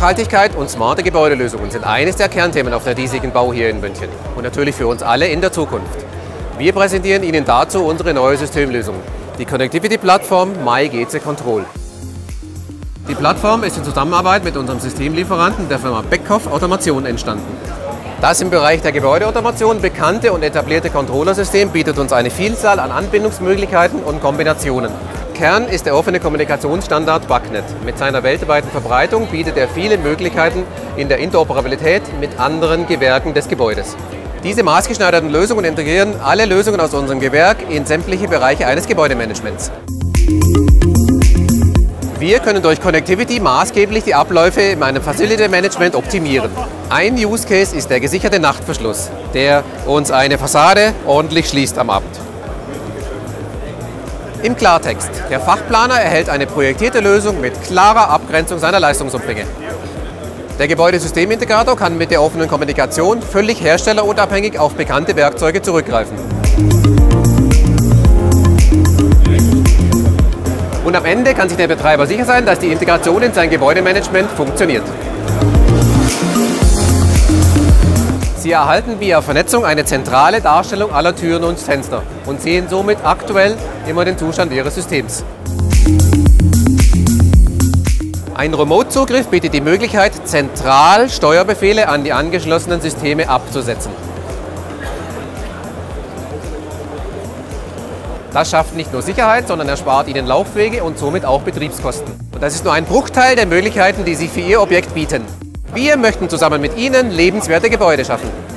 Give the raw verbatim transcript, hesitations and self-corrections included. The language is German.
Nachhaltigkeit und smarte Gebäudelösungen sind eines der Kernthemen auf der diesigen Bau hier in München und natürlich für uns alle in der Zukunft. Wir präsentieren Ihnen dazu unsere neue Systemlösung, die Connectivity-Plattform MyGC Control. Die Plattform ist in Zusammenarbeit mit unserem Systemlieferanten, der Firma Beckhoff Automation, entstanden. Das im Bereich der Gebäudeautomation bekannte und etablierte Controllersystem bietet uns eine Vielzahl an Anbindungsmöglichkeiten und Kombinationen. Kern ist der offene Kommunikationsstandard BACnet. Mit seiner weltweiten Verbreitung bietet er viele Möglichkeiten in der Interoperabilität mit anderen Gewerken des Gebäudes. Diese maßgeschneiderten Lösungen integrieren alle Lösungen aus unserem Gewerk in sämtliche Bereiche eines Gebäudemanagements. Wir können durch Connectivity maßgeblich die Abläufe in einem Facility Management optimieren. Ein Use Case ist der gesicherte Nachtverschluss, der uns eine Fassade ordentlich schließt am Abend. Im Klartext: Der Fachplaner erhält eine projektierte Lösung mit klarer Abgrenzung seiner Leistungsumfänge. Der Gebäudesystemintegrator kann mit der offenen Kommunikation völlig herstellerunabhängig auf bekannte Werkzeuge zurückgreifen. Und am Ende kann sich der Betreiber sicher sein, dass die Integration in sein Gebäudemanagement funktioniert. Sie erhalten via Vernetzung eine zentrale Darstellung aller Türen und Fenster und sehen somit aktuell immer den Zustand Ihres Systems. Ein Remote-Zugriff bietet die Möglichkeit, zentral Steuerbefehle an die angeschlossenen Systeme abzusetzen. Das schafft nicht nur Sicherheit, sondern erspart Ihnen Laufwege und somit auch Betriebskosten. Und das ist nur ein Bruchteil der Möglichkeiten, die sich für Ihr Objekt bieten. Wir möchten zusammen mit Ihnen lebenswerte Gebäude schaffen.